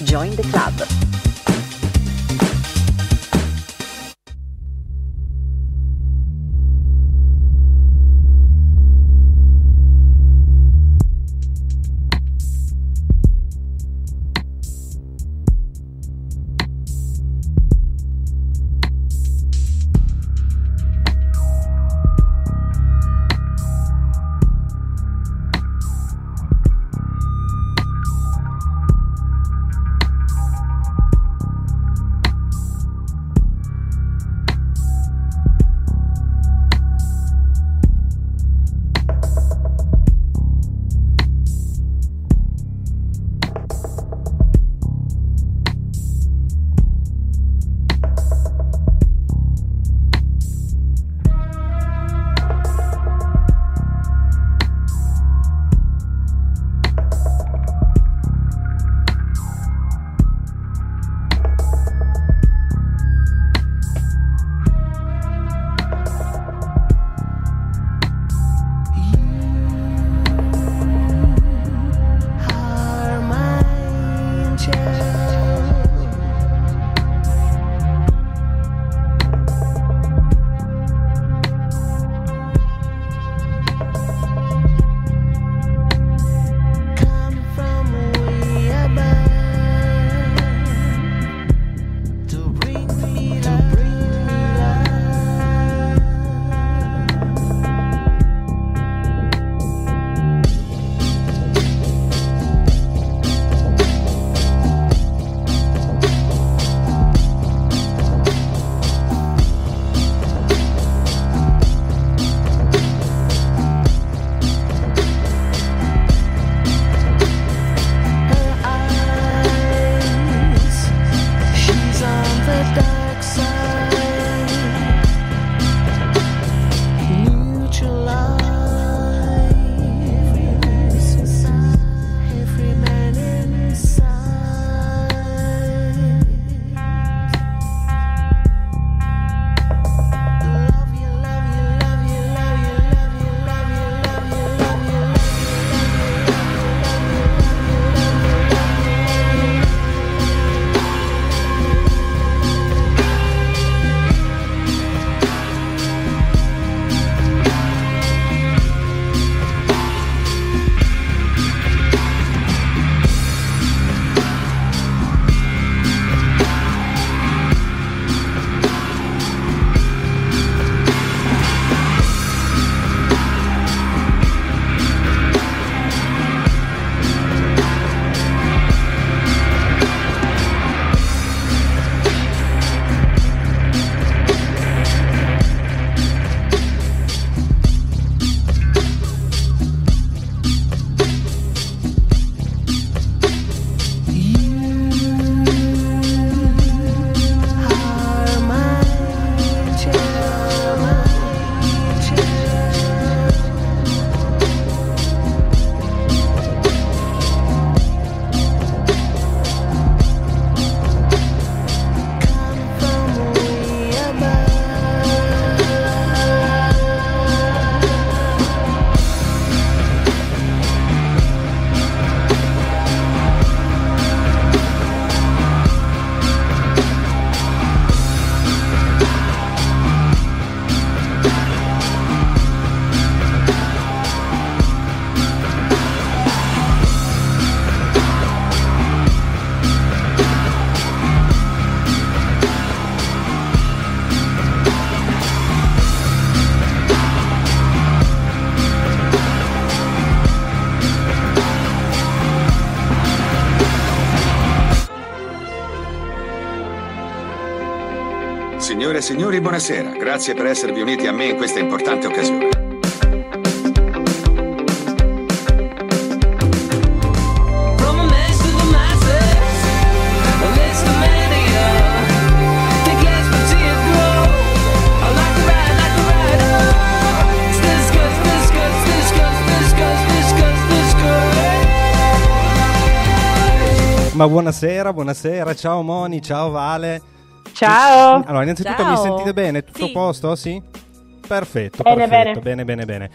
Join the Club. Signore e signori, buonasera. Grazie per esservi uniti a me in questa importante occasione. Ma buonasera, ciao Moni, ciao Vale. Ciao. Allora, innanzitutto Ciao. mi sentite bene? Tutto a Sì. posto? Sì? Perfetto, Bene, perfetto, bene.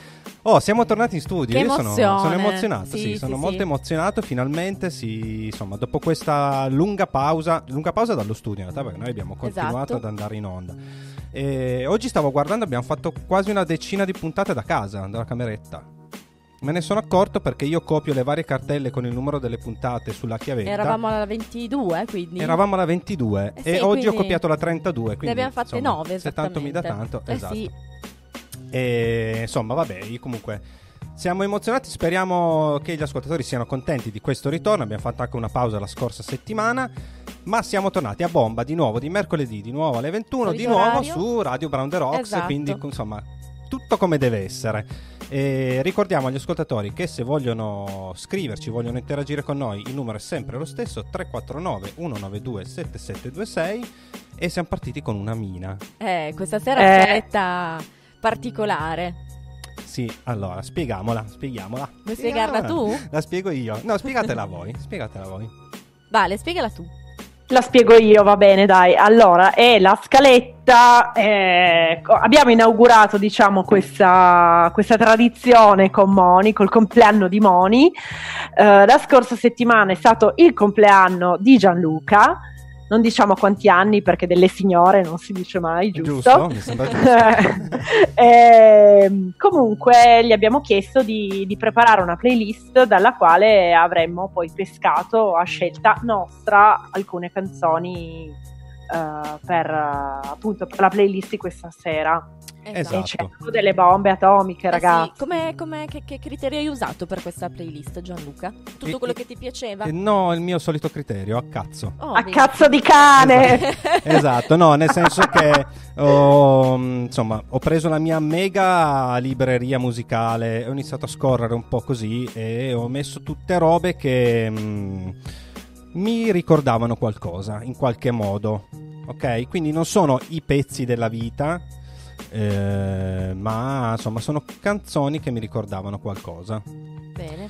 Oh, siamo tornati in studio. Che Io emozione. sono emozionato, Sì, sono sì, molto sì. emozionato. Finalmente, insomma, dopo questa lunga pausa dallo studio, in realtà, perché noi abbiamo continuato Esatto. ad andare in onda. E oggi stavo guardando, abbiamo fatto quasi una decina di puntate da casa, dalla cameretta. Me ne sono accorto perché io copio le varie cartelle con il numero delle puntate sulla chiavetta. Eravamo alla 22, quindi. Eravamo alla 22 Sì, e oggi ho quindi copiato la 32. Quindi, ne abbiamo fatte insomma, 9, se tanto mi dà tanto, esatto. Sì. E insomma, vabbè, io comunque siamo emozionati, speriamo che gli ascoltatori siano contenti di questo ritorno. Abbiamo fatto anche una pausa la scorsa settimana, ma siamo tornati a bomba di nuovo di mercoledì, di nuovo alle 21, di nuovo orario. su Radio Brown The Rocks, Esatto. quindi insomma tutto come deve essere. E ricordiamo agli ascoltatori che se vogliono scriverci, vogliono interagire con noi, il numero è sempre lo stesso, 349 192 7726, e siamo partiti con una mina. Questa sera è una scaletta particolare. Sì, allora, spieghiamola. Vuoi spiegarla tu? La spiego io. No, spiegatela voi. Vale, spiegala tu. La spiego io, va bene, dai. Allora, è la scaletta. Abbiamo inaugurato, diciamo, questa tradizione con Moni, col compleanno di Moni. La scorsa settimana è stato il compleanno di Gianluca. Non diciamo quanti anni perché delle signore non si dice mai, giusto? Mi sembra giusto. Comunque gli abbiamo chiesto di preparare una playlist dalla quale avremmo poi pescato a scelta nostra alcune canzoni appunto per la playlist di questa sera. Esatto. E c'erano delle bombe atomiche, ragazzi. Sì. Che criterio hai usato per questa playlist, Gianluca? Tutto quello che ti piaceva? No, il mio solito criterio, a cazzo. Oh, A bene. cazzo di cane! Esatto, no, nel senso che ho preso la mia mega libreria musicale, ho iniziato a scorrere un po' così e ho messo tutte robe che mi ricordavano qualcosa, in qualche modo. Ok? Quindi non sono i pezzi della vita, ma insomma sono canzoni che mi ricordavano qualcosa. Bene.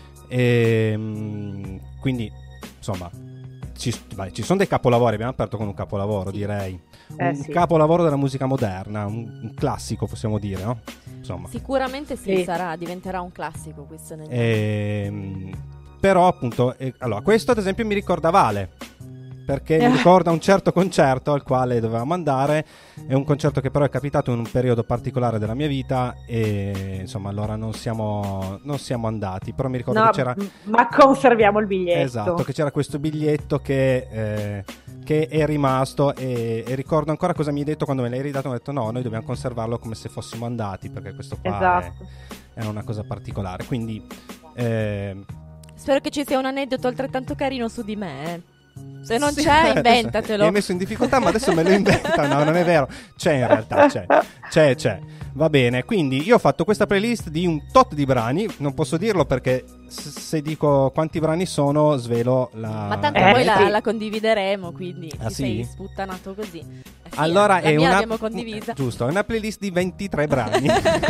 Quindi insomma ci sono dei capolavori. Abbiamo aperto con un capolavoro, direi un sì. capolavoro della musica moderna, un classico, possiamo dire, no? Insomma, Sicuramente sì, Sì. diventerà un classico questo nel però appunto allora questo ad esempio mi ricorda Vale, perché mi ricorda un certo concerto al quale dovevamo andare. È un concerto che però è capitato in un periodo particolare della mia vita e insomma allora non siamo andati, però mi ricordo No, che c'era, ma conserviamo il biglietto. esatto, che c'era questo biglietto che è rimasto e ricordo ancora cosa mi hai detto quando me l'hai ridato. Mi ho detto no, noi dobbiamo conservarlo come se fossimo andati, perché questo qua Esatto. è una cosa particolare, quindi Spero che ci sia un aneddoto altrettanto carino su di me. Se non sì, c'è, inventatelo. Mi hai messo in difficoltà, ma adesso me lo inventa. No, non è vero. C'è in realtà, c'è. Va bene, quindi io ho fatto questa playlist di un tot di brani. Non posso dirlo perché se dico quanti brani sono, svelo la... Ma tanto poi sì. la condivideremo, quindi Ah, ti sì? sei sputtanato così. Sì, Allora la è mia una... l'abbiamo condivisa. Giusto, è una playlist di 23 brani.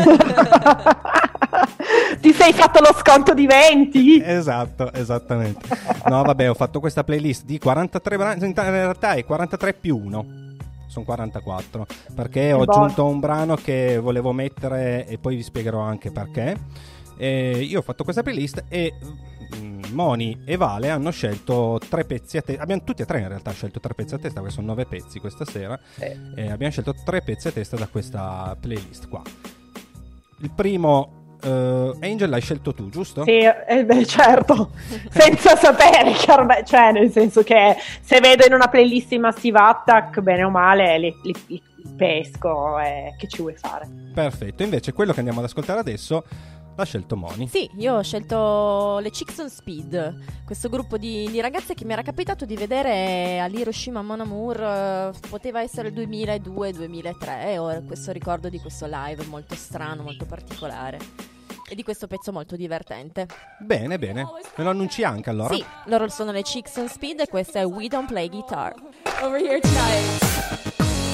Ti sei fatto lo sconto di 20? Esatto, esattamente. No, vabbè, ho fatto questa playlist di 43 brani. In realtà è 43 più 1. Sono 44. Perché ho aggiunto un brano che volevo mettere e poi vi spiegherò anche perché. Io ho fatto questa playlist e Moni e Vale hanno scelto 3 pezzi a testa. Abbiamo tutti e tre in realtà scelto 3 pezzi a testa, perché sono 9 pezzi questa sera. Abbiamo scelto 3 pezzi a testa da questa playlist qua. Il primo Angel l'hai scelto tu, giusto? Sì, beh, certo, senza sapere, chiaramente, cioè nel senso che se vedo in una playlist i Massive Attack, bene o male, li pesco, che ci vuoi fare? Perfetto, invece quello che andiamo ad ascoltare adesso l'ha scelto Moni. Sì, io ho scelto le Chicks on Speed, questo gruppo di ragazze che mi era capitato di vedere all'Hiroshima Mon Amour, poteva essere il 2002-2003, ho questo ricordo di questo live molto strano, molto particolare. E di questo pezzo molto divertente. Bene, bene. Me lo annunci anche allora? Sì, loro sono le Chicks on Speed e questa è We Don't Play Guitar. Over here tonight.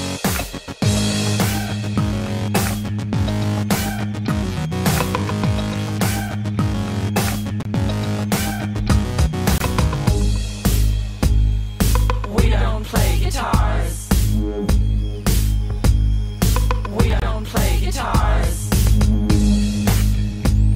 We don't play guitars. We don't play guitars.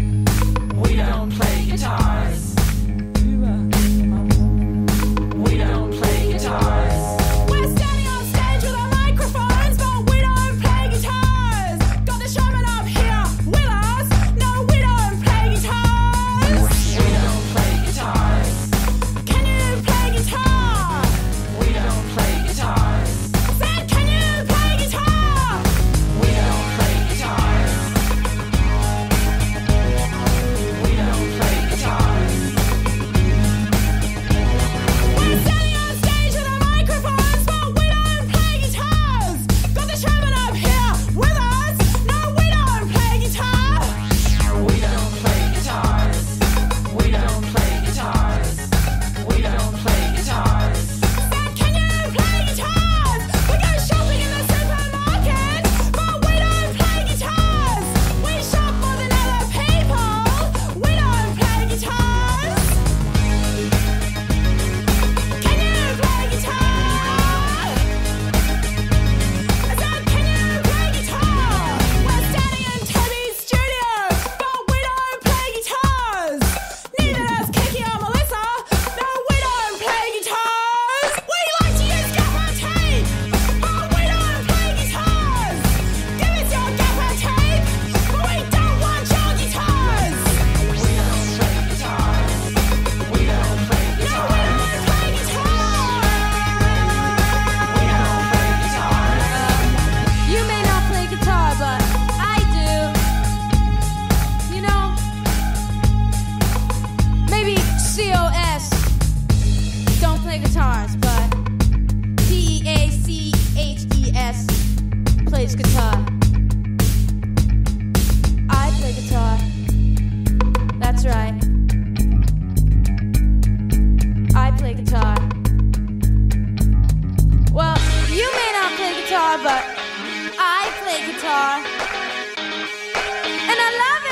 play guitars, but Deaches plays guitar. I play guitar. That's right. I play guitar. Well, you may not play guitar, but I play guitar. And I love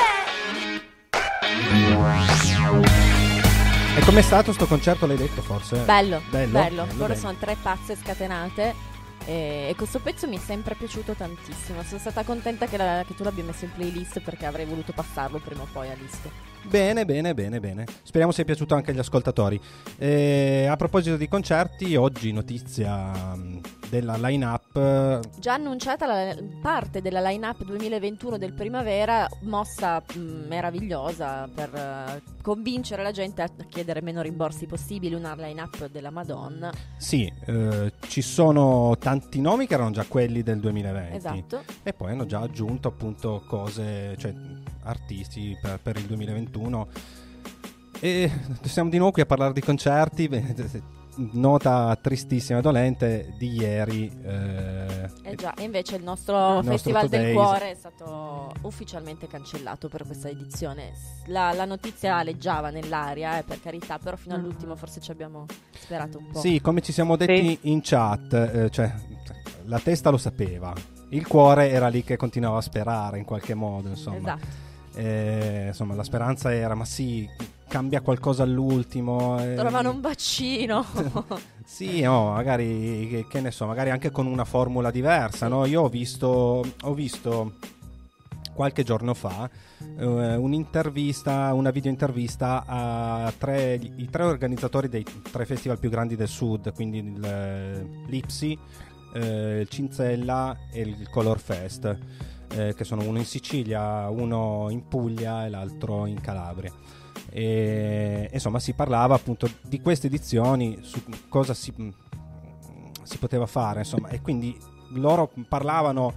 it! E com'è stato sto concerto, l'hai detto forse? Bello. Bello, Loro bello. sono tre pazze scatenate. E questo pezzo mi è sempre piaciuto tantissimo. Sono stata contenta che tu l'abbia messo in playlist, perché avrei voluto passarlo prima o poi a disco. Bene. Speriamo sia piaciuto anche agli ascoltatori. A proposito di concerti, oggi notizia della line-up. Già annunciata la parte della line-up 2021 del Primavera, mossa meravigliosa per convincere la gente a chiedere meno rimborsi possibili, una line-up della Madonna. Sì, ci sono tanti nomi che erano già quelli del 2020. Esatto. E poi hanno già aggiunto appunto cose, cioè artisti per il 2021. E siamo di nuovo qui a parlare di concerti. Nota tristissima e dolente di ieri. Già, e invece il nostro Festival del Today's Cuore è stato ufficialmente cancellato per questa edizione. La notizia aleggiava nell'aria, per carità, però fino all'ultimo forse ci abbiamo sperato un po'. Sì, come ci siamo detti in chat, cioè la testa lo sapeva, il cuore era lì che continuava a sperare in qualche modo, insomma. Esatto. Insomma, la speranza era, ma sì, cambia qualcosa all'ultimo. Trovano un vaccino. Sì, no, magari, che ne so, magari anche con una formula diversa, no? Io ho visto qualche giorno fa un'intervista, una video intervista a i tre organizzatori dei tre festival più grandi del sud, quindi l'Ipsi, il Cinzella e il Color Fest, che sono uno in Sicilia, uno in Puglia e l'altro in Calabria. E insomma si parlava appunto di queste edizioni, su cosa si poteva fare, insomma, e quindi loro parlavano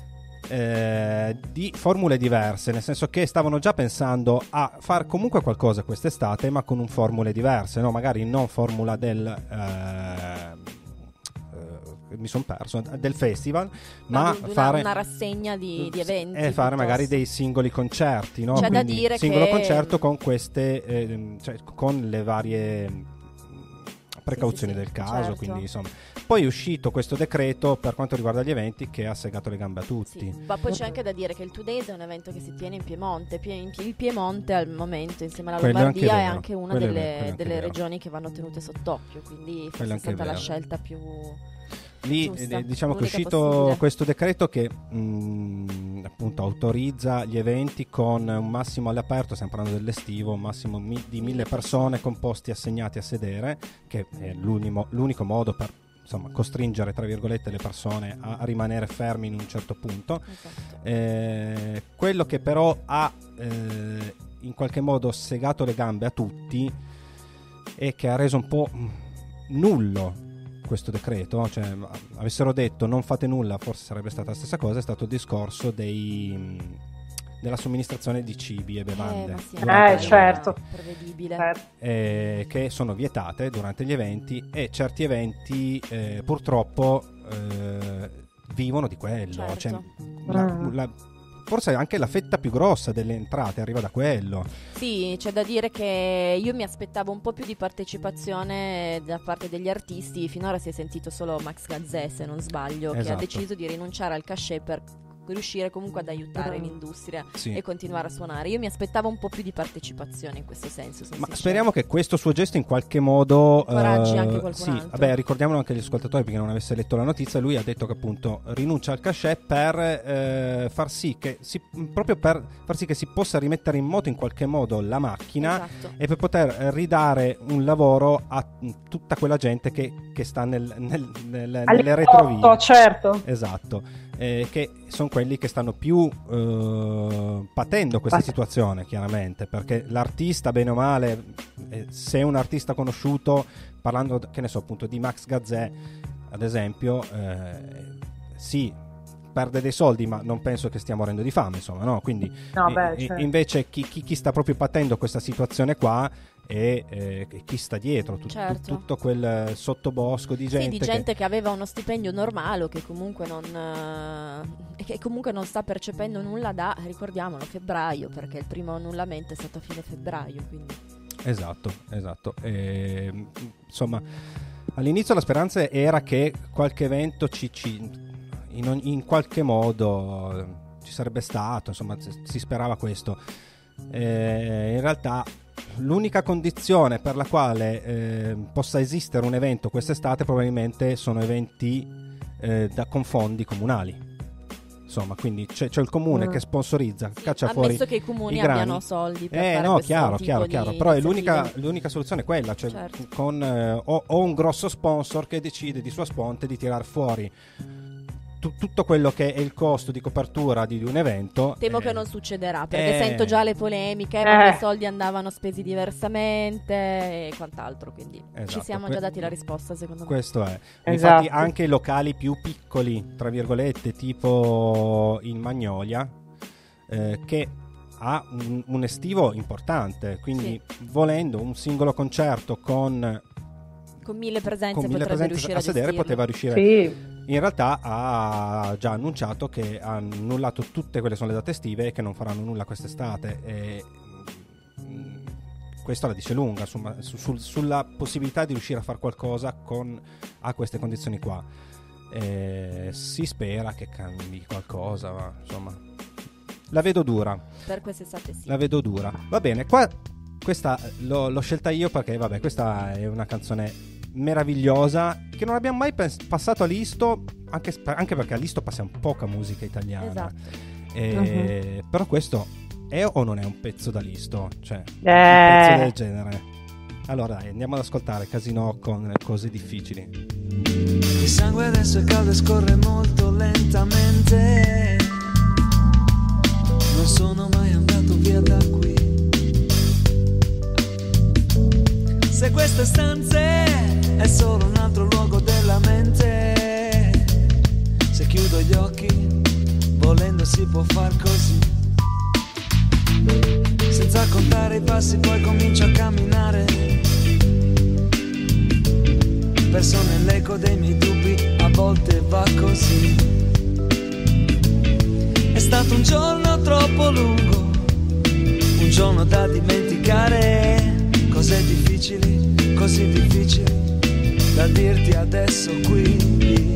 di formule diverse, nel senso che stavano già pensando a far comunque qualcosa quest'estate, ma con formule diverse, no? Magari non formula mi sono perso del festival, ma fare una rassegna di eventi e fare magari dei singoli concerti, no? C'è Quindi da dire singolo che concerto con queste cioè con le varie precauzioni del caso, certo. quindi insomma poi è uscito questo decreto per quanto riguarda gli eventi che ha segato le gambe a tutti. Sì, ma poi c'è anche da dire che il Today's è un evento che si tiene in Piemonte. Il Piemonte al momento, insieme alla Quello Lombardia, è è anche anche una vero. Quello è anche delle vero. regioni che vanno tenute sott'occhio, quindi forse Quello è anche stata la vero. scelta più Lì giusta, diciamo che è l'unica uscito possibile. questo decreto che appunto autorizza gli eventi con un massimo all'aperto, stiamo parlando dell'estivo, un massimo di 1000 persone con posti assegnati a sedere, che è l'unico modo per insomma costringere tra virgolette le persone a rimanere fermi in un certo punto. Esatto. Quello che però ha in qualche modo segato le gambe a tutti e che ha reso un po' nullo questo decreto, cioè avessero detto non fate nulla, forse sarebbe stata la stessa cosa, è stato il discorso della somministrazione di cibi e bevande certo. Prevedibile. che sono vietate durante gli eventi, e certi eventi purtroppo vivono di quello, Certo. cioè, forse anche la fetta più grossa delle entrate arriva da quello. Sì, c'è da dire che io mi aspettavo un po' più di partecipazione da parte degli artisti. Finora si è sentito solo Max Gazzè, se non sbaglio, che ha Esatto. deciso di rinunciare al cachet per riuscire comunque ad aiutare l'industria Sì. e continuare a suonare. Io mi aspettavo un po' più di partecipazione in questo senso. Ma speriamo che questo suo gesto in qualche modo incoraggi anche qualcun sì, altro. vabbè, ricordiamolo anche agli ascoltatori perché non avesse letto la notizia. Lui ha detto che appunto rinuncia al cachet per far sì che proprio per far sì che si possa rimettere in moto in qualche modo la macchina, Esatto. e per poter ridare un lavoro a tutta quella gente che sta nelle retrovie. Certo. Esatto. Che sono quelli che stanno più patendo questa situazione, chiaramente, perché l'artista, bene o male, se è un artista conosciuto, parlando che ne so appunto di Max Gazzè ad esempio, sì, perde dei soldi, ma non penso che stia morendo di fame, insomma, no? Quindi No, beh, certo. invece chi sta proprio patendo questa situazione qua e chi sta dietro, Certo. tutto quel sottobosco di gente, Sì, di gente che aveva uno stipendio normale o che comunque non sta percependo nulla da, ricordiamolo, febbraio, perché il primo annullamento è stato a fine febbraio, quindi. Esatto. Insomma, all'inizio la speranza era che qualche evento in qualche modo ci sarebbe stato, insomma, si sperava questo. In realtà l'unica condizione per la quale possa esistere un evento quest'estate probabilmente sono eventi con fondi comunali. Insomma, quindi c'è il comune che sponsorizza, caccia fuori ammesso che i comuni grani. abbiano soldi per fare no, questo chiaro, tipo chiaro. di Però è iniziative. l'unica soluzione è quella, cioè Certo. con o un grosso sponsor che decide di sua sponte di tirar fuori tutto quello che è il costo di copertura di un evento. Temo che non succederà, perché sento già le polemiche, ma i soldi andavano spesi diversamente e quant'altro, quindi ci Esatto, siamo già dati la risposta, secondo me. Questo è. Esatto. Infatti anche i locali più piccoli, tra virgolette, tipo il Magnolia, che ha un estivo importante, quindi volendo un singolo concerto con 1000 presenze con 1000 potrebbe presenze riuscire a sedere gestirlo. poteva riuscire. Sì. In realtà ha già annunciato che ha annullato tutte quelle sono le date estive e che non faranno nulla quest'estate. E questo la dice lunga sulla possibilità di riuscire a fare qualcosa a queste condizioni qua. Si spera che cambi qualcosa, ma insomma la vedo dura. Per quest'estate sì. La vedo dura. Va bene, questa l'ho scelta io perché vabbè, questa è una canzone meravigliosa che non abbiamo mai passato a Listo, anche perché a Listo passiamo poca musica italiana. Esatto. Però questo è o non è un pezzo da Listo? Cioè, un pezzo del genere. Allora dai, andiamo ad ascoltare Casino con Cose difficili. Il sangue adesso è caldo e scorre molto lentamente. Non sono mai andato via da qui. Se queste stanze è solo un altro luogo della mente, se chiudo gli occhi, volendo si può far così. Senza contare i passi poi comincio a camminare, perso nell'eco dei miei dubbi, a volte va così. È stato un giorno troppo lungo, un giorno da dimenticare, cose difficili, così difficili da dirti adesso qui.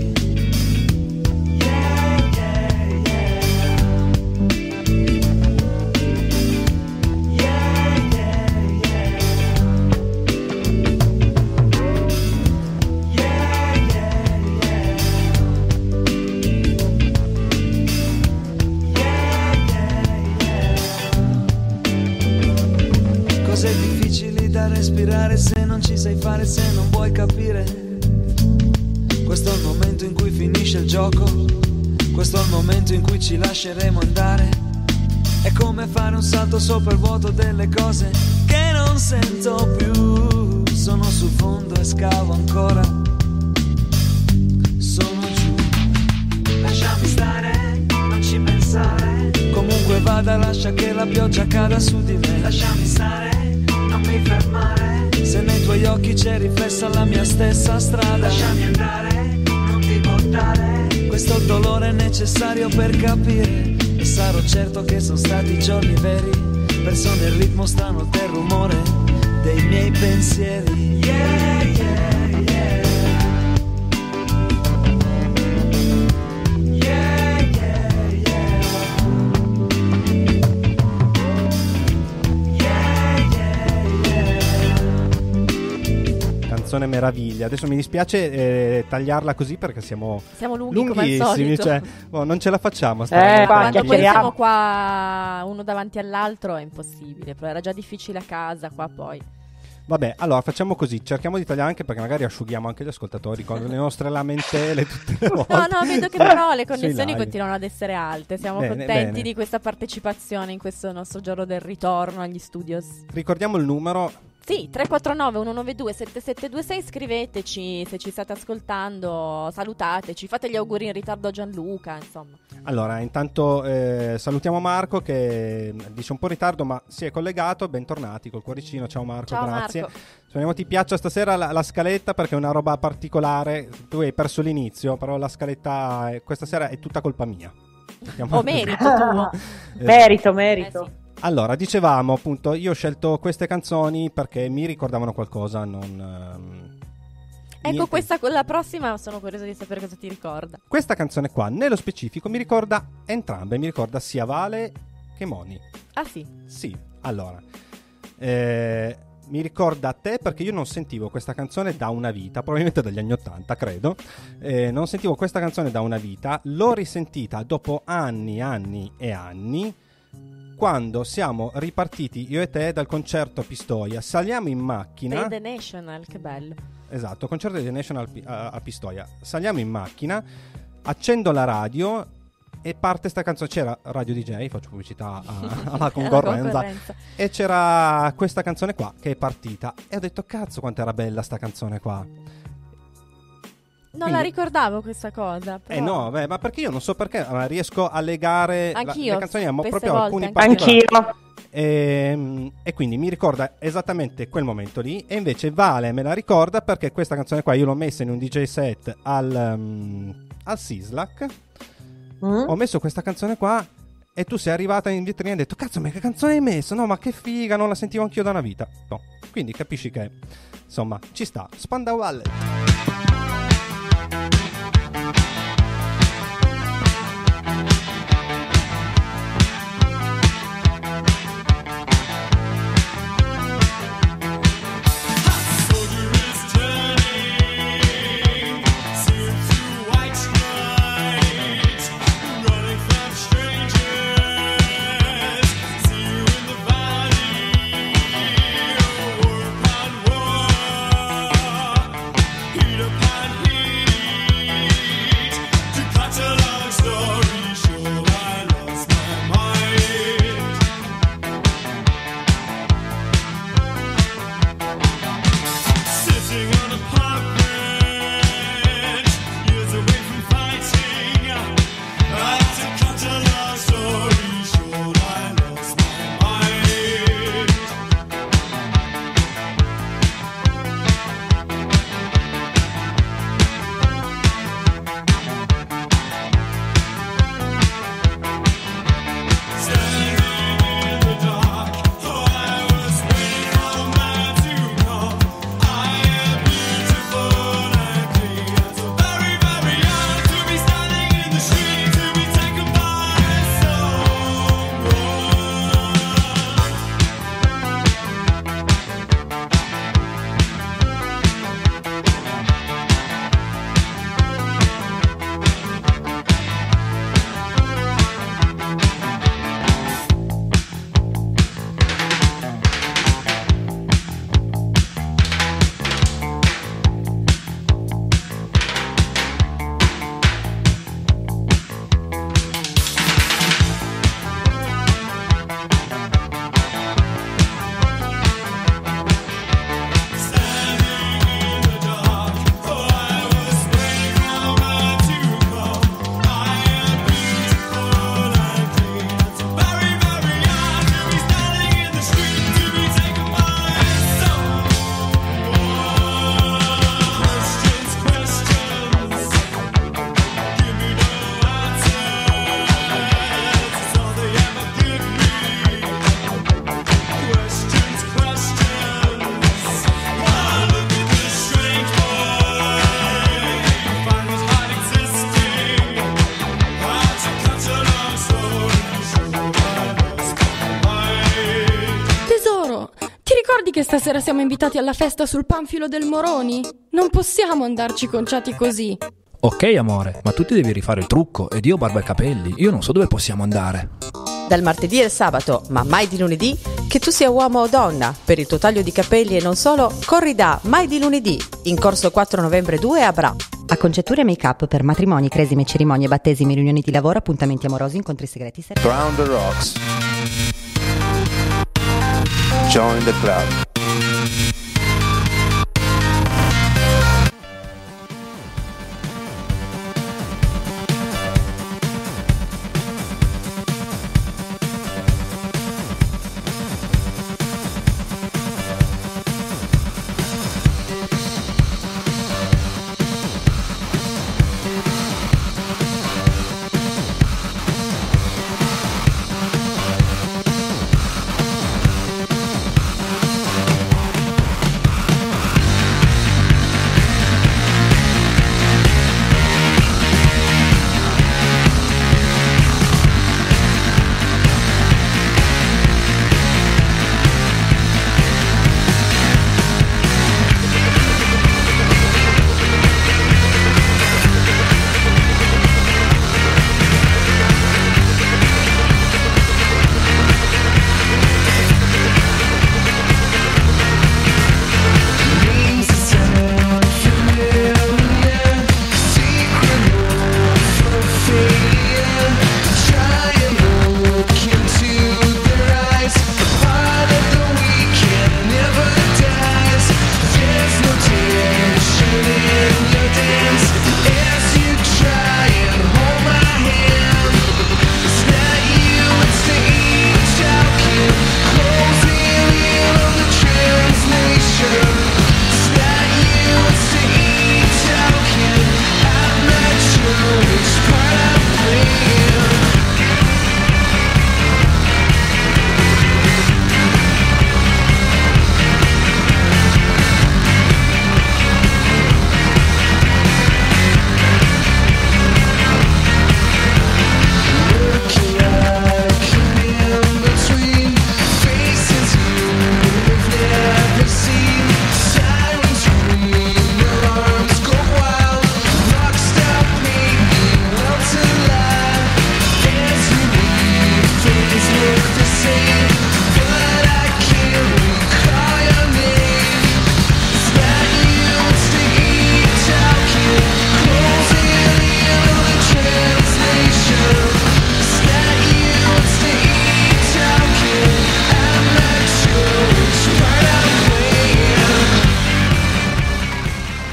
Cose difficili da respirare se non ci sai fare, se non vuoi capire. Questo è il momento in cui finisce il gioco, questo è il momento in cui ci lasceremo andare. È come fare un salto sopra il vuoto delle cose che non sento più. Sono sul fondo e scavo ancora, sono giù. Lasciami stare, non ci pensare. Comunque vada, lascia che la pioggia cada su di me. Lasciami stare, non mi fermare. Se nei tuoi occhi c'è riflessa la mia stessa strada. Lasciami andare, non ti buttare. Questo dolore è necessario per capire, e sarò certo che sono stati giorni veri, perso nel ritmo strano del rumore dei miei pensieri. Yeah, yeah, yeah. Yeah, yeah, yeah. Yeah, yeah, yeah. Canzone meraviglia. Adesso mi dispiace tagliarla così perché siamo lunghi come al lunghissimi, solito. cioè, non ce la facciamo. qua Quando poi chiacchieriamo. siamo qua uno davanti all'altro è impossibile, però era già difficile a casa, qua poi. Vabbè, allora facciamo così, cerchiamo di tagliare anche perché magari asciughiamo anche gli ascoltatori con le nostre lamentele tutte le volte. No, vedo che però le Sui connessioni live. continuano ad essere alte. Siamo Bene, contenti bene. di questa partecipazione in questo nostro giorno del ritorno agli studios. Ricordiamo il numero. Sì, 349 192 7726, scriveteci se ci state ascoltando, salutateci, fate gli auguri in ritardo a Gianluca, insomma. Allora, intanto salutiamo Marco che dice un po' in ritardo ma si è collegato, bentornati col cuoricino, ciao Marco, Ciao grazie. Marco. Speriamo ti piaccia stasera la scaletta perché è una roba particolare, tu hai perso l'inizio, però la scaletta questa sera è tutta colpa mia. Merito tuo. Merito. Sì. Allora, dicevamo appunto, io ho scelto queste canzoni perché mi ricordavano qualcosa, Ecco, questa con la prossima sono curiosa di sapere cosa ti ricorda. Questa canzone qua, nello specifico, mi ricorda entrambe, mi ricorda sia Vale che Moni. Ah sì? Sì, allora, mi ricorda te perché io non sentivo questa canzone da una vita, probabilmente dagli anni 80, credo. Non sentivo questa canzone da una vita, l'ho risentita dopo anni e anni, quando siamo ripartiti io e te dal concerto a Pistoia. Saliamo in macchina. The National, che bello. Esatto, concerto di The National a Pistoia. Saliamo in macchina, accendo la radio e parte sta canzone. C'era Radio DJ, faccio pubblicità alla concorrenza. E c'era questa canzone qua che è partita. E ho detto, cazzo quanto era bella sta canzone qua. Non la ricordavo questa cosa. Però... no, ma perché io non so perché, ma riesco a legare anch'io, le canzoni proprio volte, alcuni particolari. Anch'io. E quindi mi ricorda esattamente quel momento lì. E invece Vale me la ricorda perché questa canzone qua io l'ho messa in un DJ set al Sislak. Ho messo questa canzone qua e tu sei arrivata in vetrina e hai detto, cazzo, ma che canzone hai messo? No, ma che figa, non la sentivo anch'io da una vita. No. Quindi capisci che insomma ci sta. Spandau Ballet. Che stasera siamo invitati alla festa sul Panfilo del Moroni? Non possiamo andarci conciati così. Ok amore, ma tu ti devi rifare il trucco ed io barba e capelli, io non so dove possiamo andare. Dal martedì al sabato, ma mai di lunedì, che tu sia uomo o donna, per il tuo taglio di capelli e non solo, corri da Mai di lunedì, in corso 4 novembre 2 a Bra. Acconciature e make-up per matrimoni, cresime, cerimonie, battesimi, riunioni di lavoro, appuntamenti amorosi, incontri segreti. Round the Rocks. Join the club.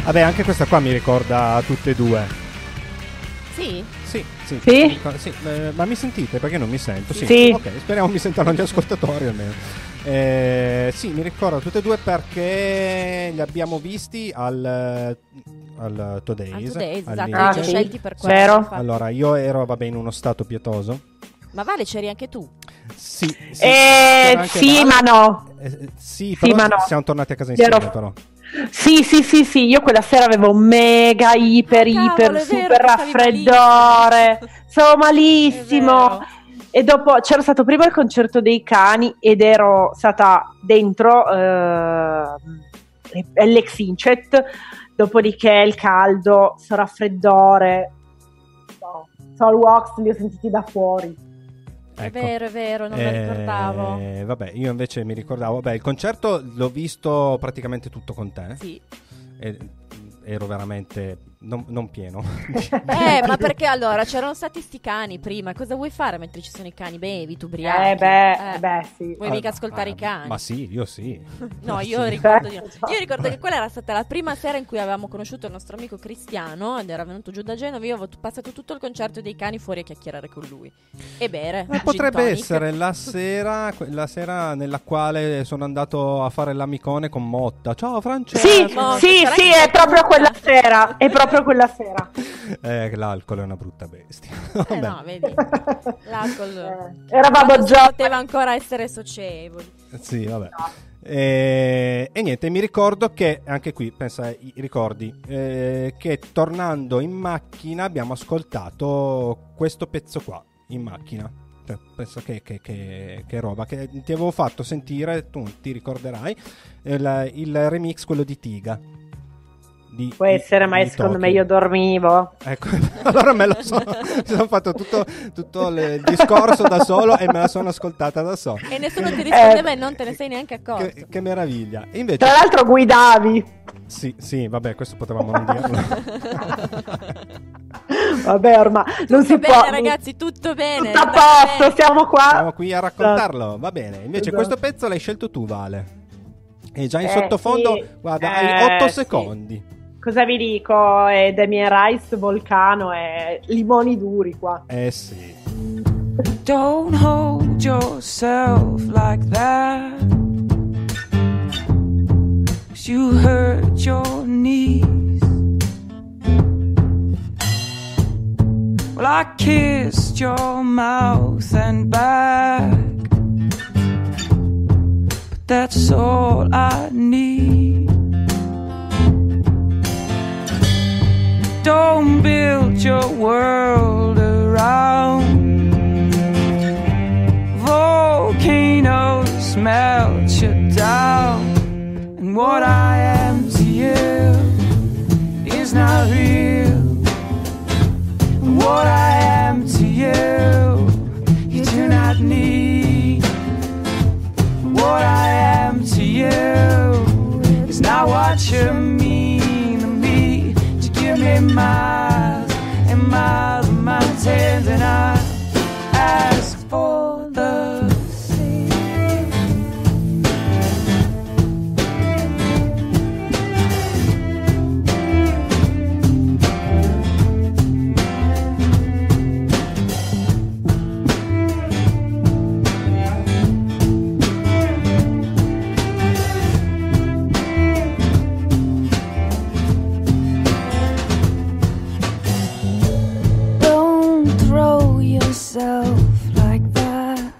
Vabbè, anche questa qua mi ricorda tutte e due. Sì? Sì? Ma mi sentite? Perché non mi sento? Sì. Ok, speriamo mi sentano gli ascoltatori almeno. Sì, mi ricordo tutte e due perché li abbiamo visti al Today's. Esatto, scelti per quello. Vero. Allora, io ero, in uno stato pietoso. Ma Vale, c'eri anche tu? Sì, ma no. Sì, Sì, però ma no. siamo tornati a casa insieme, però. Sì, io quella sera avevo un mega, iper, super raffreddore. Stavo malissimo. E dopo c'era stato prima il concerto dei cani ed ero stata dentro Alex Incet, dopodiché il caldo, sto raffreddore. Soul Wax li ho sentiti da fuori. Ecco. È vero, non lo ricordavo. Vabbè, io invece mi ricordavo, il concerto l'ho visto praticamente tutto con te. Sì. Ero veramente non pieno. Ma perché allora c'erano stati sti cani prima? Cosa vuoi fare mentre ci sono i cani? Bevi, tu ubriachi. Sì. Vuoi mica ascoltare i cani? Ma sì, io sì. No, io ricordo io ricordo che quella era stata la prima sera in cui avevamo conosciuto il nostro amico Cristiano ed era venuto giù da Genova. Io avevo passato tutto il concerto dei cani fuori a chiacchierare con lui e bere. Ma potrebbe essere la sera nella quale sono andato a fare l'amicone con Motta. Ciao Francesco. Sì, è proprio quella sera. È proprio quella sera. L'alcol è una brutta bestia. No, vedi. L'alcol eravamo già. Poteva ancora essere socievoli. Sì, vabbè. E niente, mi ricordo che anche qui, pensa ai ricordi, che tornando in macchina abbiamo ascoltato questo pezzo qua in macchina. Penso che roba che ti avevo fatto sentire, tu ti ricorderai il remix, quello di Tiga. Può essere, ma secondo me io dormivo. Ecco, allora mi sono fatto tutto il discorso da solo e me la sono ascoltata da solo. E nessuno ti rispondeva e non te ne sei neanche accorto. Che meraviglia. E invece, tra l'altro guidavi. Sì, vabbè, questo potevamo non dirlo. Vabbè, ormai non si può. Ragazzi, tutto bene. Tutto a posto, siamo qua. Siamo qui a raccontarlo, va bene. Invece questo pezzo l'hai scelto tu, Vale. E già in sottofondo, guarda, hai 8 secondi. Cosa vi dico? È Damien Rice, Volcano e limoni duri qua. Sì. Don't hold yourself like that, 'cause you hurt your knees. Well, I kissed your mouth and back, but that's all I need. Don't build your world around volcanoes, melt you down. And what I am to you is not real. And what I am to you, you do not need. What I am to you is not what you mean to me. Give me miles and miles of mountains, and I ask for the sea. Like that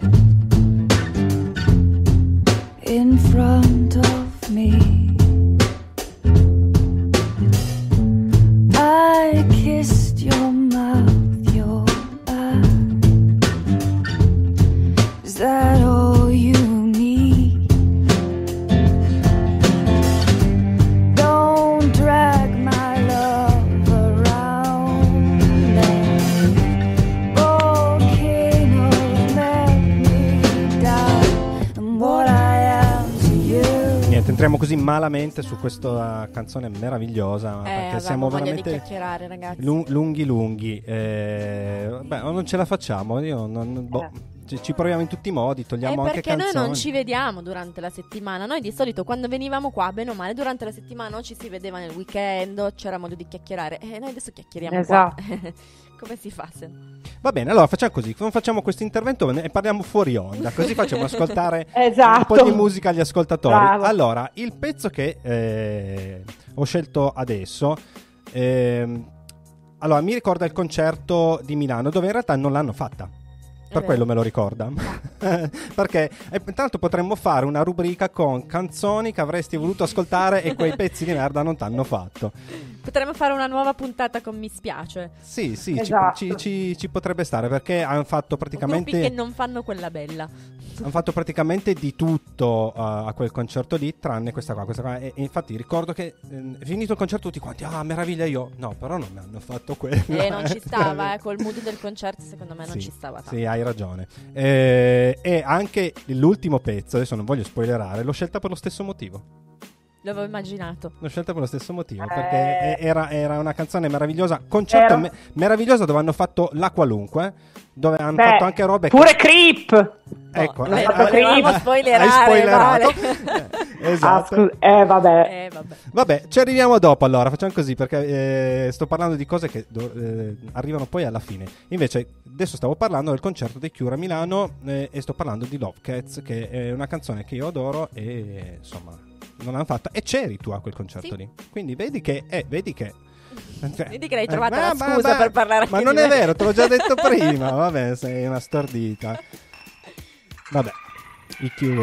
in front of me. I kissed your mouth, your back. Is that all you need? Don't drag my love around there. Entriamo così malamente su questa canzone meravigliosa perché siamo veramente di chiacchierare, ragazzi. lunghi. Beh, non ce la facciamo. Io ci proviamo in tutti i modi, togliamo anche perché canzoni. noi non ci vediamo durante la settimana. Noi di solito quando venivamo qua, bene o male, durante la settimana o ci si vedeva nel weekend, c'era modo di chiacchierare. E noi adesso chiacchieriamo qua. Come si fa se no? Va bene, allora facciamo così, facciamo questo intervento e parliamo fuori onda, così facciamo ascoltare esatto. un po' di musica agli ascoltatori. Bravo. Allora, il pezzo che ho scelto adesso, allora mi ricorda il concerto di Milano, dove in realtà non l'hanno fatta. Per quello me lo ricorda. Perché intanto potremmo fare una rubrica con canzoni che avresti voluto ascoltare e quei pezzi di merda non t'hanno fatto. Potremmo fare una nuova puntata con Mi spiace. Sì, esatto. ci potrebbe stare, perché hanno fatto praticamente gruppi che non fanno quella bella. Hanno fatto praticamente di tutto a quel concerto lì, tranne questa qua. E infatti ricordo che finito il concerto tutti quanti, meraviglia, io no, però non mi hanno fatto quello. Non ci stava, col mood del concerto secondo me non ci stava tanto. Sì, hai ragione. E anche l'ultimo pezzo, adesso non voglio spoilerare, l'ho scelta per lo stesso motivo. L'avevo immaginato. L'ho scelta per lo stesso motivo, perché era una canzone meravigliosa, concerto meraviglioso, dove hanno fatto la qualunque, dove hanno fatto anche robe pure Creep. Ecco, volevamo spoilerare, hai spoilerato. Vale. Esatto. Vabbè, ci arriviamo dopo. Allora facciamo così, perché sto parlando di cose che arrivano poi alla fine. Invece adesso stavo parlando del concerto dei Cure a Milano, e sto parlando di Love Cats, che è una canzone che io adoro e insomma non l'hanno fatta, e c'eri tu a quel concerto lì, quindi vedi che Vedi che l'hai trovata la scusa per parlare anche ma non di è me. vero, te l'ho già detto prima. Vabbè, sei una stordita. Vabbè, i Cure.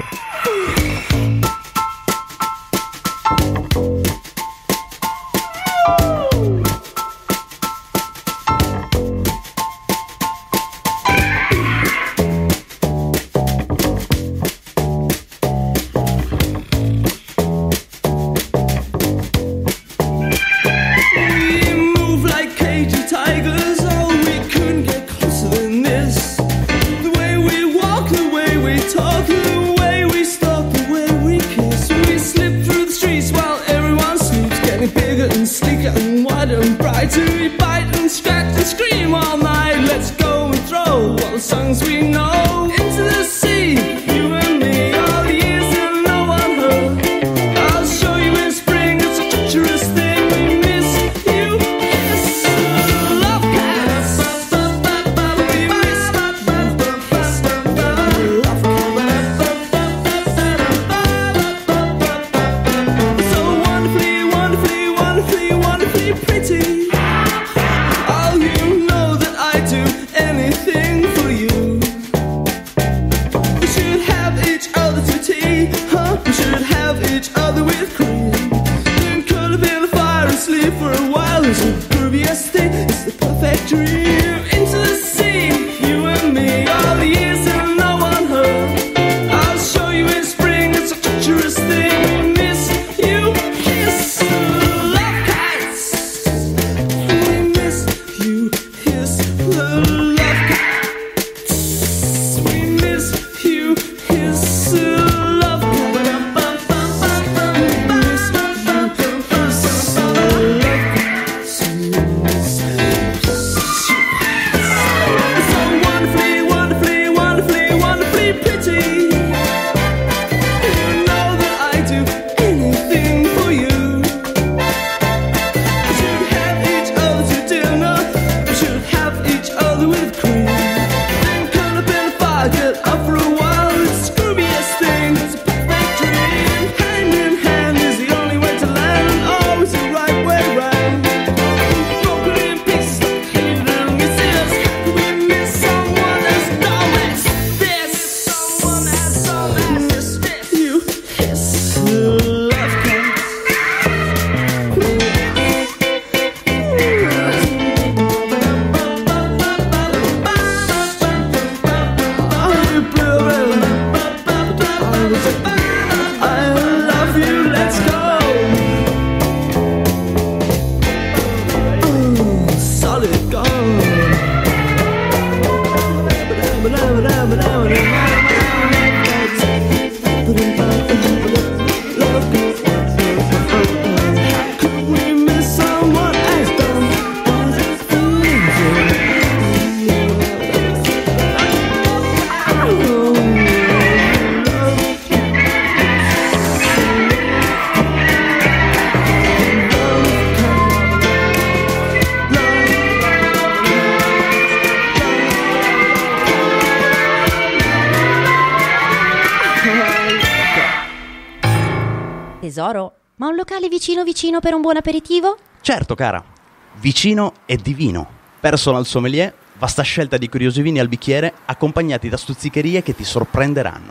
tesoro, ma un locale vicino vicino per un buon aperitivo? Certo, cara. Vicino e divino. Personal sommelier, vasta scelta di curiosi vini al bicchiere, accompagnati da stuzzicherie che ti sorprenderanno.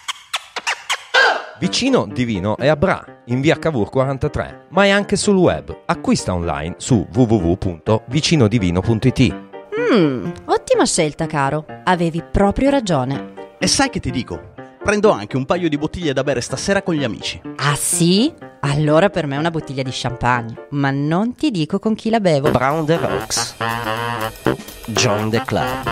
Vicino Divino è a Bra, in via Cavour 43, ma è anche sul web. Acquista online su www.vicinodivino.it. Ottima scelta, caro. Avevi proprio ragione. E sai che ti dico? Prendo anche un paio di bottiglie da bere stasera con gli amici. Ah sì? Allora per me una bottiglia di champagne, ma non ti dico con chi la bevo. Brown the Rocks. Join the club.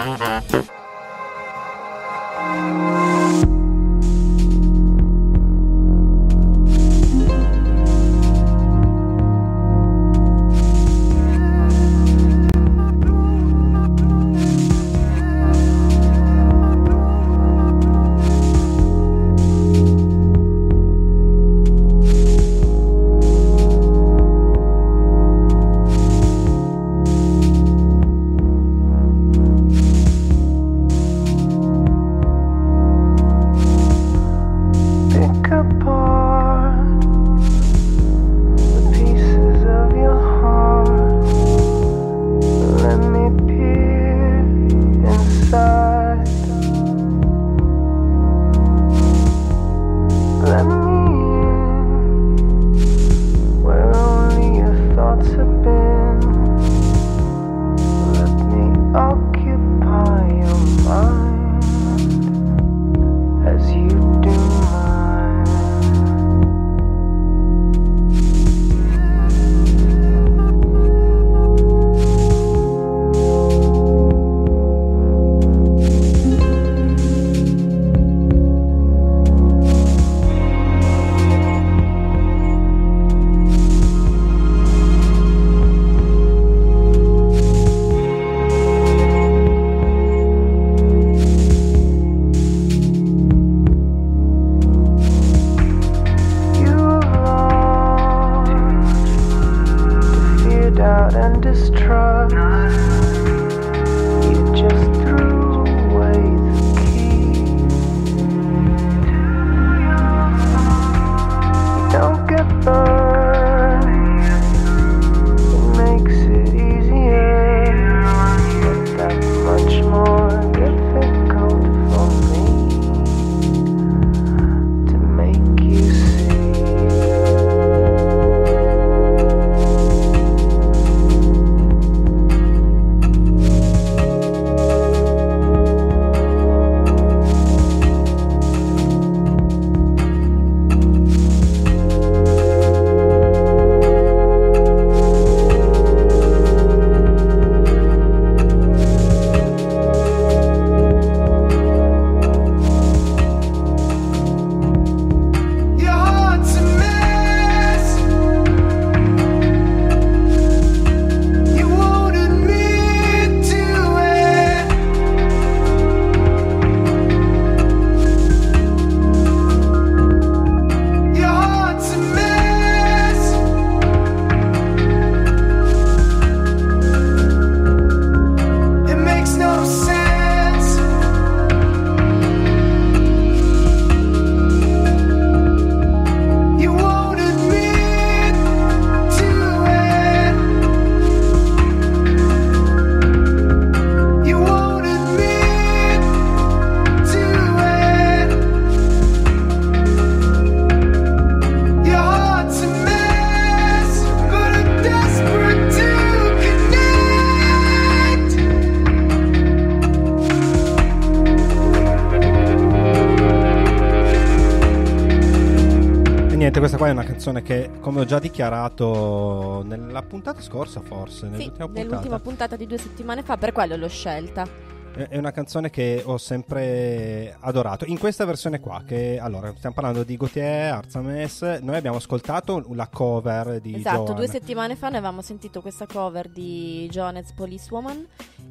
Questa qua è una canzone che, come ho già dichiarato nella puntata scorsa, forse nell'ultima puntata di 2 settimane fa, per quello l'ho scelta. È una canzone che ho sempre adorato. In questa versione qua, che allora stiamo parlando di Gautier, Arzames, noi abbiamo ascoltato la cover di Joan. 2 settimane fa ne avevamo sentito questa cover di Joan's Policewoman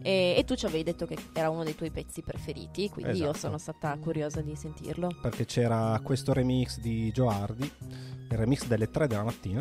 e tu ci avevi detto che era uno dei tuoi pezzi preferiti, quindi io sono stata curiosa di sentirlo. Perché c'era questo remix di Joe Hardy, il remix delle 3 della mattina,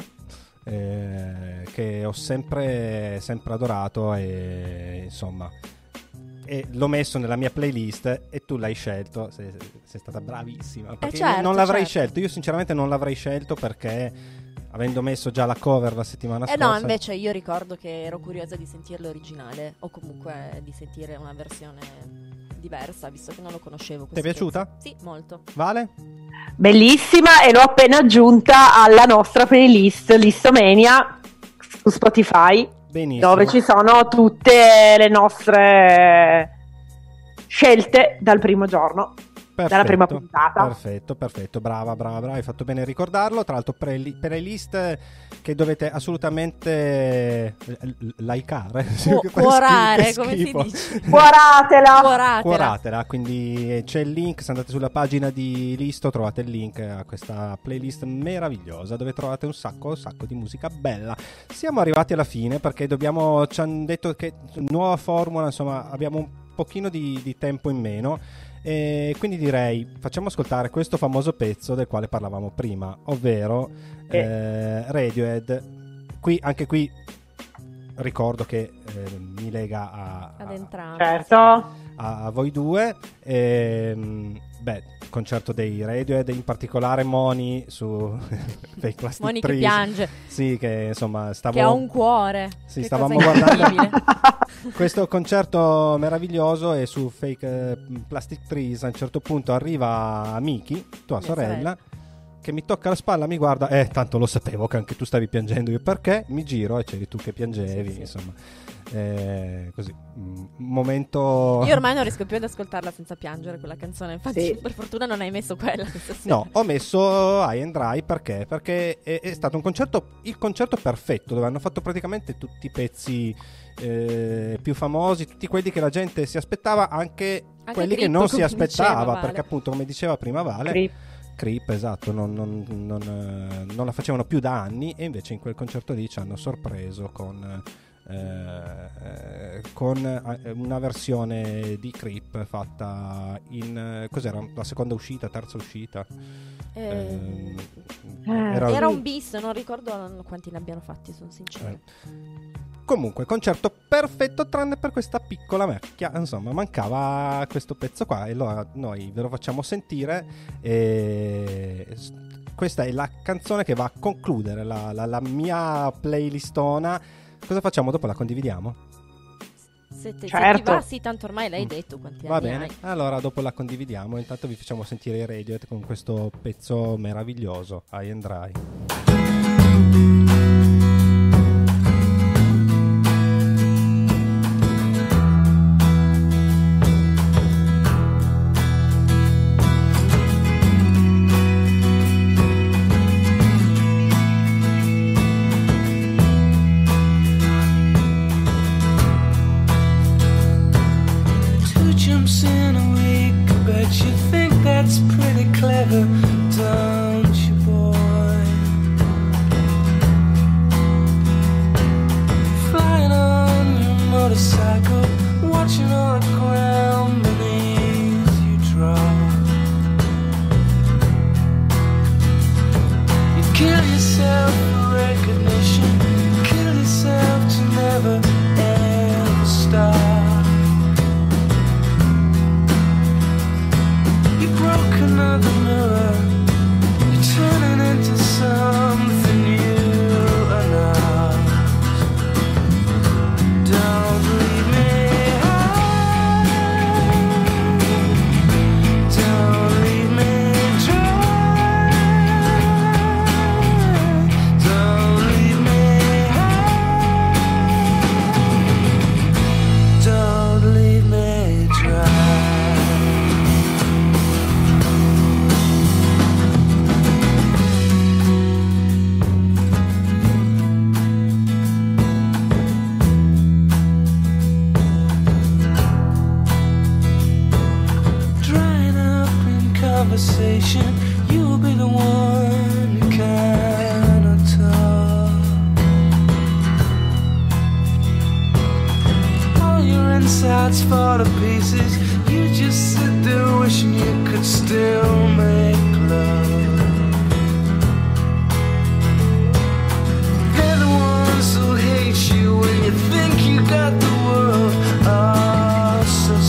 che ho sempre adorato, e insomma e l'ho messo nella mia playlist e tu l'hai scelto. Sei stata bravissima, perché certo, non l'avrei certo. scelto. Io sinceramente non l'avrei scelto, perché avendo messo già la cover la settimana scorsa. No, invece io ricordo che ero curiosa di sentire l'originale, o comunque di sentire una versione diversa, visto che non lo conoscevo. Ti è piaciuta? Pezzo. Sì, molto. Vale? Bellissima, e l'ho appena aggiunta alla nostra playlist Listomania su Spotify. Benissimo. Dove ci sono tutte le nostre scelte dal primo giorno, dalla prima puntata. Perfetto, brava, hai fatto bene a ricordarlo. Tra l'altro playlist che dovete assolutamente likeare, cuorare, come si dice? Cuoratela. Quindi c'è il link, se andate sulla pagina di Listo trovate il link a questa playlist meravigliosa, dove trovate un sacco di musica bella. Siamo arrivati alla fine, perché ci hanno detto che nuova formula, insomma abbiamo un pochino di tempo in meno. E quindi direi facciamo ascoltare questo famoso pezzo del quale parlavamo prima, ovvero Radiohead. Anche qui ricordo che mi lega ad entrambi, certo, a voi due. Concerto dei Radiohead, in particolare Moni su Fake Plastic Moni Trees. che piange, sì, che insomma che ha un cuore. Sì, che stavamo cosa guardando questo concerto meraviglioso, e su Fake Plastic Trees a un certo punto arriva Miki, tua sorella, che mi tocca la spalla, mi guarda, tanto lo sapevo che anche tu stavi piangendo. Io perché? Mi giro e c'eri tu che piangevi, sì. Insomma. Così un momento. Io ormai non riesco più ad ascoltarla senza piangere quella canzone, infatti per fortuna non hai messo quella questa sera. No, ho messo High and Dry perché è stato il concerto perfetto, dove hanno fatto praticamente tutti i pezzi più famosi, tutti quelli che la gente si aspettava, anche quelli che non si aspettava, perché appunto, come diceva prima Vale, Creep, esatto, non la facevano più da anni, e invece in quel concerto lì ci hanno sorpreso con una versione di Creep fatta in cos'era, la seconda uscita, terza uscita, era un bis, non ricordo quanti ne abbiano fatti, sono sincero. Comunque concerto perfetto, tranne per questa piccola macchia, insomma mancava questo pezzo qua, e allora noi ve lo facciamo sentire. Questa è la canzone che va a concludere la mia playlistona. Cosa facciamo dopo? La condividiamo? Se ti va, sì, tanto ormai l'hai detto quanti va anni bene hai. Allora dopo la condividiamo. Intanto vi facciamo sentire i Radiohead con questo pezzo meraviglioso, High and Dry. In a week, but you think that's pretty clever, don't you, boy? Flying on your motorcycle, watching all the ground beneath you drop. You kill yourself for recognition, kill yourself to never ever stop. Broke another mirror, you're turning into something new enough. Don't leave me high, don't leave me dry, don't leave me high, don't leave me dry. Conversation, you'll be the one who cannot talk. All your insides fall to pieces, you just sit there wishing you could still make love. They're the ones who hate you when you think you got the world all so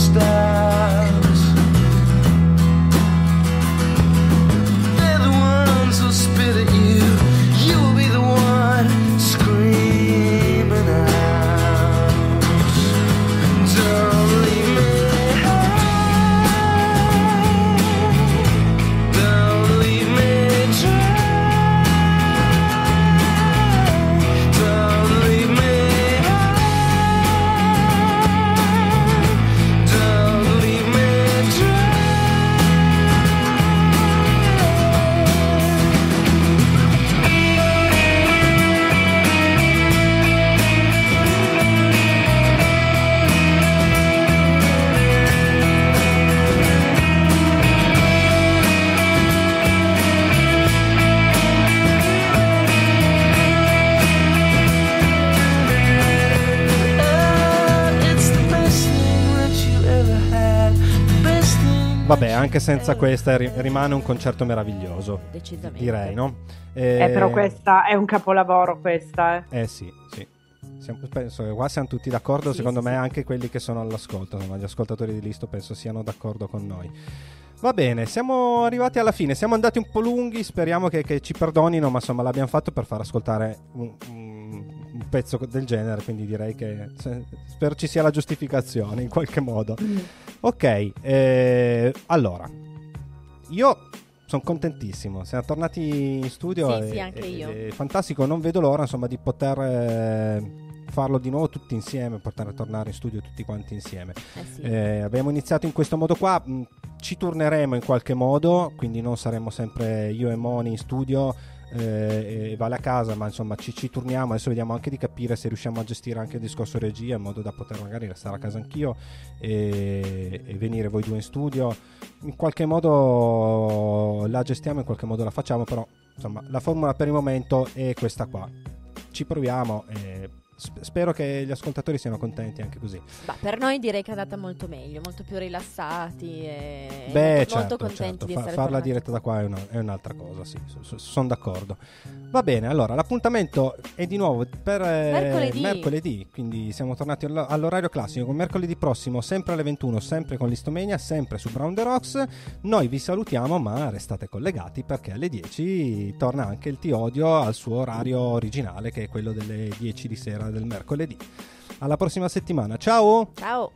Vabbè, anche senza questa rimane un concerto meraviglioso. Decisamente. Direi, no? Però questa è un capolavoro, questa. Sì. Penso che qua siamo tutti d'accordo, secondo me anche quelli che sono all'ascolto, insomma, gli ascoltatori di Listo penso siano d'accordo con noi. Va bene, siamo arrivati alla fine, siamo andati un po' lunghi, speriamo che ci perdonino, ma insomma l'abbiamo fatto per far ascoltare un pezzo del genere, quindi direi che spero ci sia la giustificazione in qualche modo. Ok, allora, io sono contentissimo, siamo tornati in studio. Sì, anche io. È fantastico, non vedo l'ora insomma di poter farlo di nuovo tutti insieme, portare a tornare in studio tutti quanti insieme. Sì. Abbiamo iniziato in questo modo qua, ci torneremo in qualche modo, quindi non saremo sempre io e Moni in studio e Vale a casa, ma insomma ci turniamo. Adesso vediamo anche di capire se riusciamo a gestire anche il discorso regia in modo da poter magari restare a casa anch'io e venire voi due in studio. In qualche modo la gestiamo, in qualche modo la facciamo, però insomma la formula per il momento è questa qua. Ci proviamo e spero che gli ascoltatori siano contenti anche così. Per noi direi che è andata molto meglio, molto più rilassati e molto contenti di essere farla tornati. diretta da qua è un'altra cosa, sì, sono d'accordo. Va bene, allora l'appuntamento è di nuovo per mercoledì, quindi siamo tornati all'orario classico con mercoledì prossimo, sempre alle 21, sempre con Listomania, sempre su Brown the Rocks. Noi vi salutiamo, ma restate collegati perché alle 10 torna anche il T-Odio al suo orario originale, che è quello delle 10 di sera del mercoledì. Alla prossima settimana, ciao! Ciao!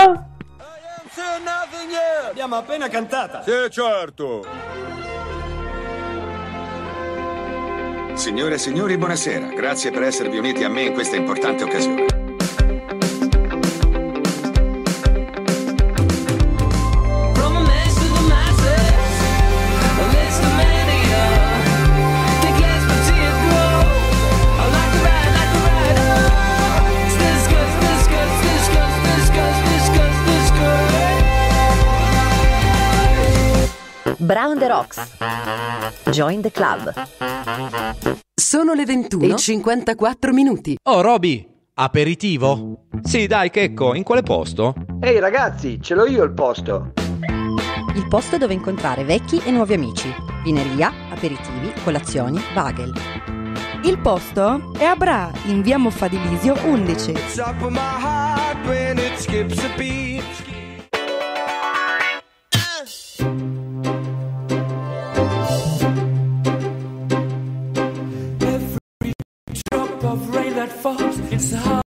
Abbiamo appena cantata. Sì, certo. Signore e signori, buonasera. Grazie per esservi uniti a me in questa importante occasione. Brown the Rocks. Join the club. Sono le 21:54. Oh, Roby, aperitivo? Sì, dai, Checco, in quale posto? Ehi ragazzi, ce l'ho io il posto. Il posto dove incontrare vecchi e nuovi amici. Vineria, aperitivi, colazioni, bagel. Il posto è a Bra, in via Moffadilisio 11. Of rain that falls, it's the heart.